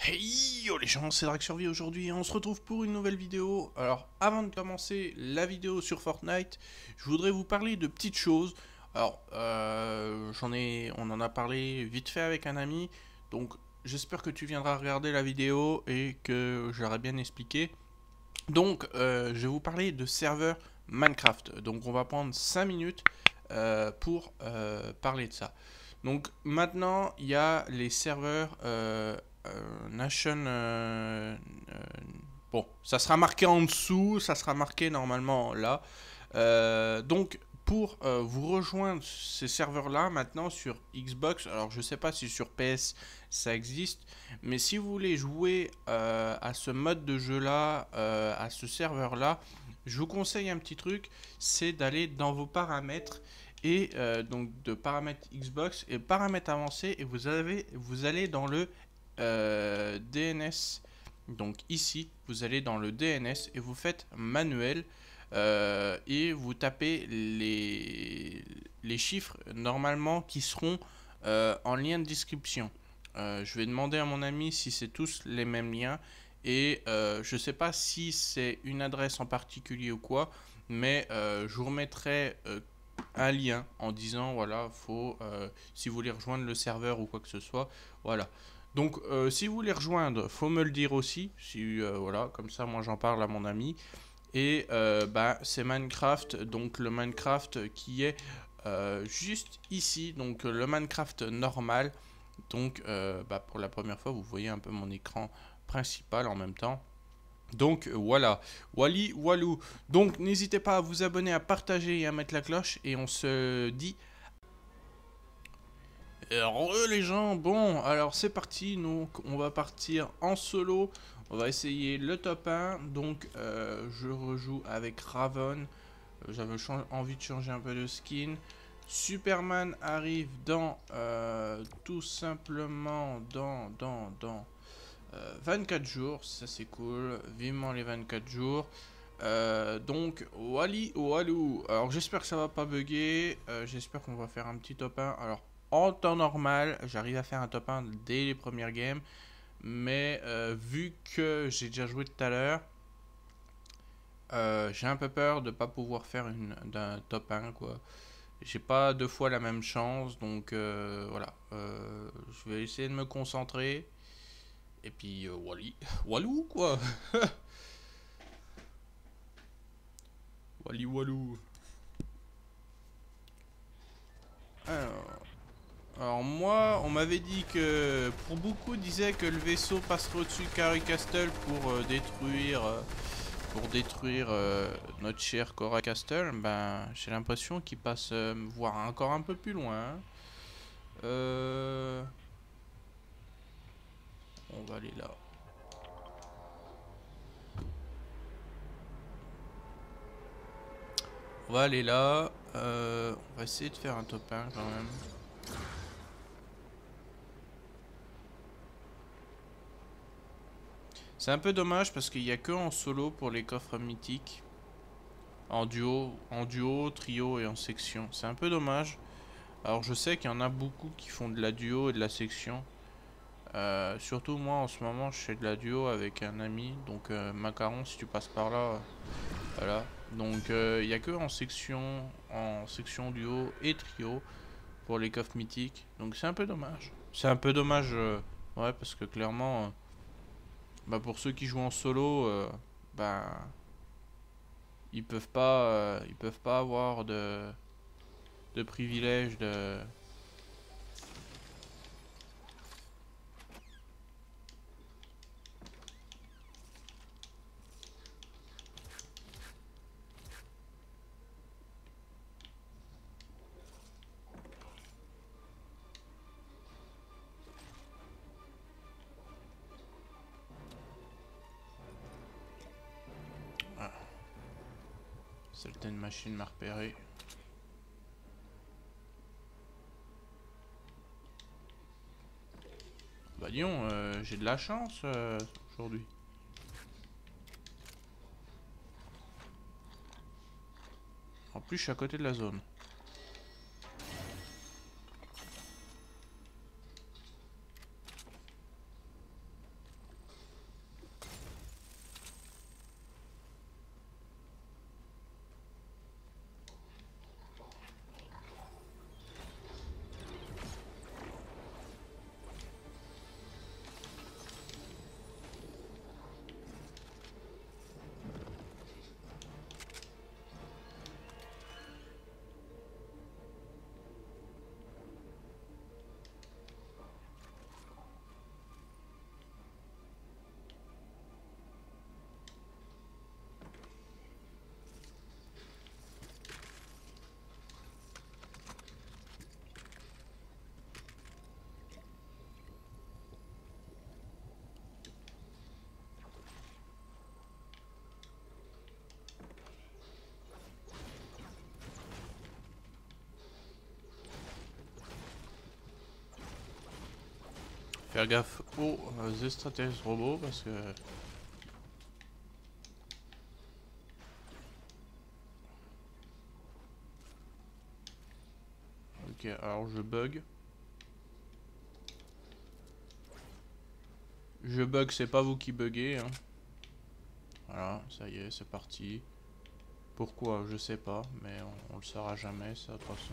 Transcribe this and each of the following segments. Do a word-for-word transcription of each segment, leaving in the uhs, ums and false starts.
Hey yo les gens, c'est Drake Survie aujourd'hui et on se retrouve pour une nouvelle vidéo. Alors avant de commencer la vidéo sur Fortnite, je voudrais vous parler de petites choses. Alors euh, j'en ai, on en a parlé vite fait avec un ami, donc j'espère que tu viendras regarder la vidéo et que j'aurai bien expliqué. Donc euh, je vais vous parler de serveur Minecraft, donc on va prendre cinq minutes euh, pour euh, parler de ça. Donc maintenant il y a les serveurs euh, euh, Nation. Euh, euh, bon, ça sera marqué en dessous, ça sera marqué normalement là. Euh, donc pour euh, vous rejoindre ces serveurs-là maintenant sur Xbox, alors je sais pas si sur P S ça existe, mais si vous voulez jouer euh, à ce mode de jeu-là, euh, à ce serveur-là, je vous conseille un petit truc, c'est d'aller dans vos paramètres et euh, donc de paramètres Xbox et paramètres avancés et vous avez, vous allez dans le euh, D N S. Donc ici, vous allez dans le D N S et vous faites manuel. Euh, et vous tapez les, les chiffres normalement qui seront euh, en lien de description. Euh, je vais demander à mon ami si c'est tous les mêmes liens et euh, je ne sais pas si c'est une adresse en particulier ou quoi, mais euh, je vous remettrai euh, un lien en disant voilà, faut euh, si vous voulez rejoindre le serveur ou quoi que ce soit, voilà. Donc euh, si vous voulez rejoindre, faut me le dire aussi, si euh, voilà, comme ça moi j'en parle à mon ami. Et euh, bah, c'est Minecraft, donc le Minecraft qui est euh, juste ici, donc le Minecraft normal. Donc euh, bah, pour la première fois, vous voyez un peu mon écran principal en même temps. Donc voilà, Wally Walou. Donc n'hésitez pas à vous abonner, à partager et à mettre la cloche. Et on se dit heureux les gens. Bon, alors c'est parti. Donc on va partir en solo. On va essayer le top un. Donc euh, je rejoue avec Raven. Euh, J'avais envie de changer un peu de skin. Superman arrive dans euh, tout simplement dans dans dans euh, vingt-quatre jours. Ça c'est cool. Vivement les vingt-quatre jours. Euh, donc Wally Walou. Alors j'espère que ça va pas bugger. Euh, j'espère qu'on va faire un petit top un. Alors en temps normal, j'arrive à faire un top un dès les premières games. Mais euh, vu que j'ai déjà joué tout à l'heure, euh, j'ai un peu peur de pas pouvoir faire une d'un top un quoi. J'ai pas deux fois la même chance, donc euh, voilà. Euh, je vais essayer de me concentrer. Et puis euh, Wally, Walou quoi. Wally Walou. Alors, alors moi, on m'avait dit que pour beaucoup disaient que le vaisseau passerait au-dessus de Carrie Castle pour euh, détruire. Euh, pour détruire euh, notre cher Cora Castle, ben j'ai l'impression qu'il passe euh, voir encore un peu plus loin. Euh... On va aller là. On va aller là. Euh... On va essayer de faire un top un quand même. C'est un peu dommage parce qu'il n'y a que en solo pour les coffres mythiques. En duo, en duo, trio et en section. C'est un peu dommage. Alors je sais qu'il y en a beaucoup qui font de la duo et de la section. Euh, surtout moi en ce moment je fais de la duo avec un ami. Donc euh, Macaron si tu passes par là. Euh, voilà. Donc il euh, n'y a que en section, en section duo et trio pour les coffres mythiques. Donc c'est un peu dommage. C'est un peu dommage. Euh, ouais parce que clairement. Euh, bah, pour ceux qui jouent en solo. Euh, bah. Ils peuvent pas. Euh, ils peuvent pas avoir de. De privilèges de. Ah, certaines machines m'a repéré. Bah disons, euh, j'ai de la chance euh, aujourd'hui. En plus, je suis à côté de la zone. Faire gaffe aux euh, extraterrestres robots parce que... Ok, alors je bug. Je bug, c'est pas vous qui buguez. Hein. Voilà, ça y est, c'est parti. Pourquoi, je sais pas, mais on, on le saura jamais, ça, de toute façon.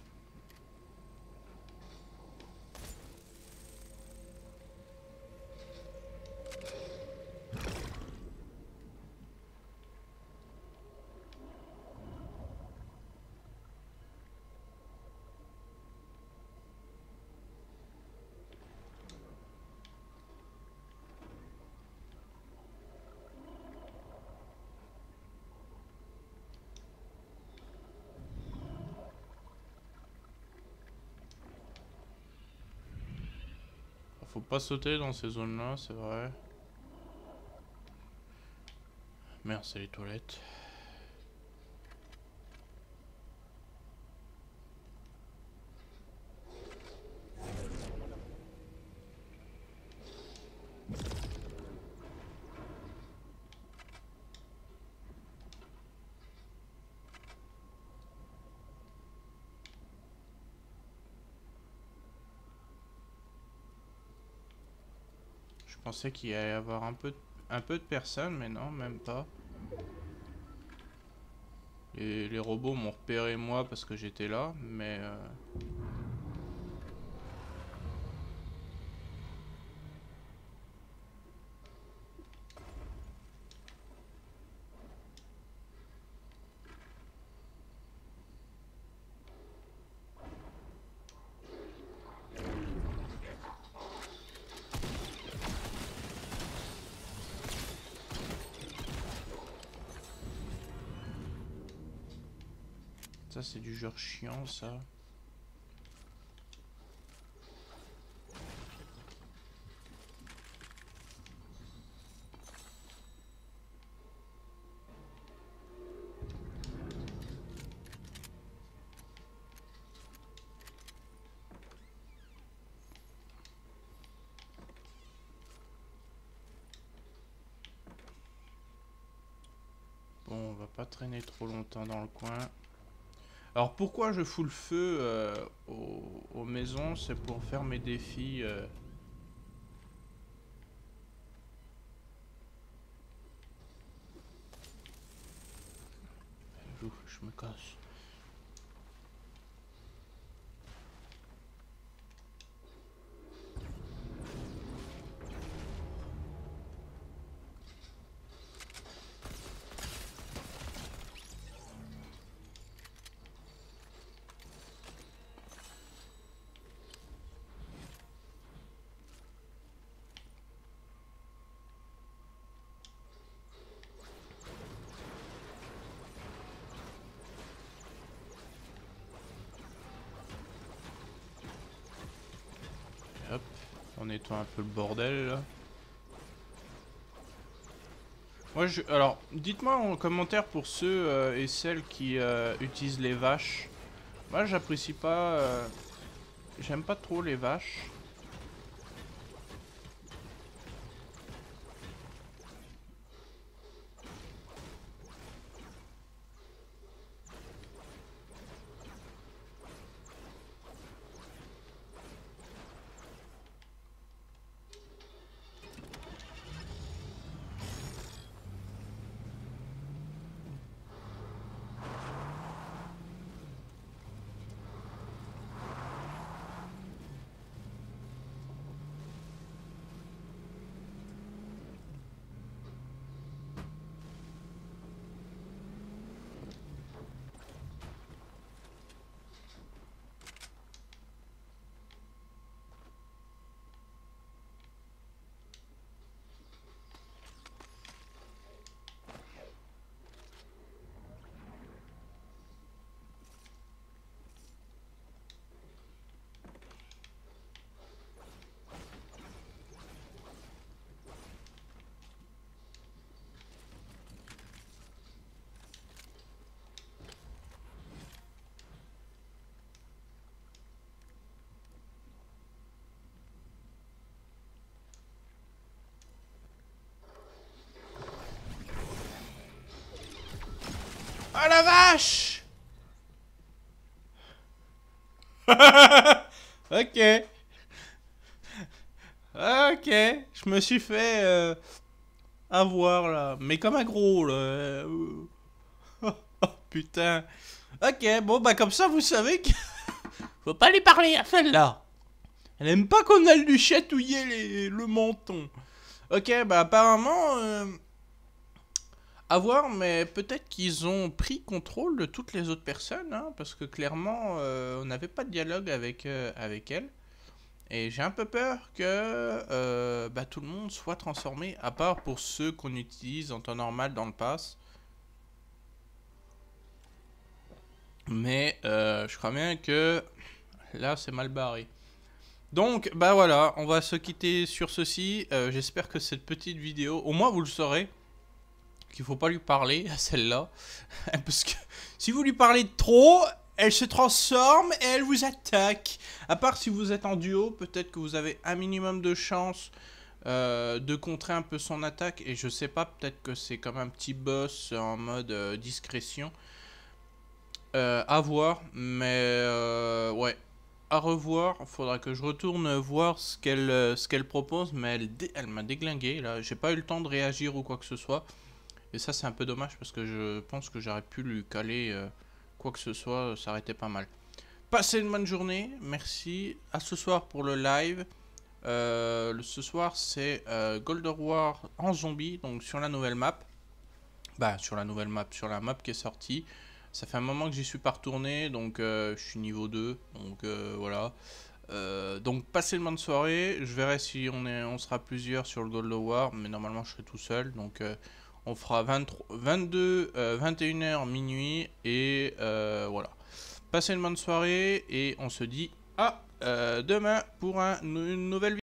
Faut pas sauter dans ces zones-là, c'est vrai. Merde, c'est les toilettes. Je pensais qu'il y allait y avoir un peu, de, un peu de personnes, mais non, même pas. Les, les robots m'ont repéré moi parce que j'étais là, mais... Euh... Ça c'est du genre chiant ça. Bon, on va pas traîner trop longtemps dans le coin. Alors pourquoi je fous le feu euh, aux, aux maisons? C'est pour faire mes défis. Euh... Ouf, je me casse. Hop, on nettoie un peu le bordel là. Moi je... Alors, dites-moi en commentaire pour ceux euh, et celles qui euh, utilisent les vaches. Moi j'apprécie pas... Euh... J'aime pas trop les vaches. Oh la vache. Ok. Ok. Je me suis fait euh, avoir là. Mais comme un gros là. Euh, Oh putain. Ok, bon bah comme ça vous savez que... Faut pas lui parler à celle-là. Elle aime pas qu'on aille lui chatouiller les, le menton. Ok, bah apparemment... Euh, à voir, mais peut-être qu'ils ont pris contrôle de toutes les autres personnes, hein, parce que clairement, euh, on n'avait pas de dialogue avec, euh, avec elle. Et j'ai un peu peur que euh, bah, tout le monde soit transformé, à part pour ceux qu'on utilise en temps normal dans le pass. Mais euh, je crois bien que là, c'est mal barré. Donc, bah voilà, on va se quitter sur ceci. Euh, J'espère que cette petite vidéo, au moins vous le saurez, qu'il faut pas lui parler à celle-là. Parce que si vous lui parlez trop, elle se transforme et elle vous attaque. À part si vous êtes en duo, peut-être que vous avez un minimum de chance euh, de contrer un peu son attaque. Et je sais pas, peut-être que c'est comme un petit boss en mode euh, discrétion. Euh, à voir, mais euh, ouais. À revoir, faudra que je retourne voir ce qu'elle euh, ce qu'elle propose, mais elle, elle m'a déglingué là, j'ai pas eu le temps de réagir ou quoi que ce soit. Et ça c'est un peu dommage parce que je pense que j'aurais pu lui caler euh, quoi que ce soit, ça aurait été pas mal. Passez une bonne journée, merci. À ce soir pour le live. Euh, le, ce soir c'est euh, Gold War en zombie, donc sur la nouvelle map. Bah sur la nouvelle map, sur la map qui est sortie. Ça fait un moment que j'y suis pas retourné, donc euh, je suis niveau deux, donc euh, voilà. Euh, donc passez une bonne soirée, je verrai si on, est, on sera plusieurs sur le Gold War, mais normalement je serai tout seul, donc euh, on fera vingt-trois, vingt-deux, euh, vingt et une heures minuit, et euh, voilà. Passez une bonne soirée, et on se dit à euh, demain pour un, une nouvelle vidéo.